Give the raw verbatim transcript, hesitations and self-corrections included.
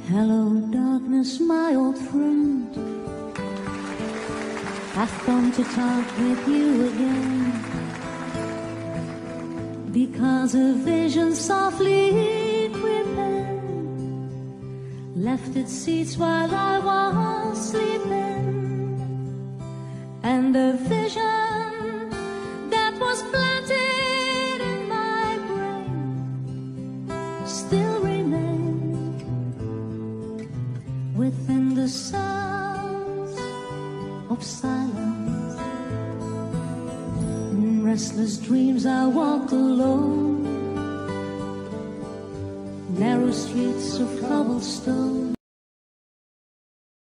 Hello, darkness, my old friend. I've come to talk with you again, because a vision softly creeping left its seats while I was sleeping, and a vision that was planted in my brain still remains within the sounds of silence. In restless dreams I walk alone, narrow streets of cobblestone,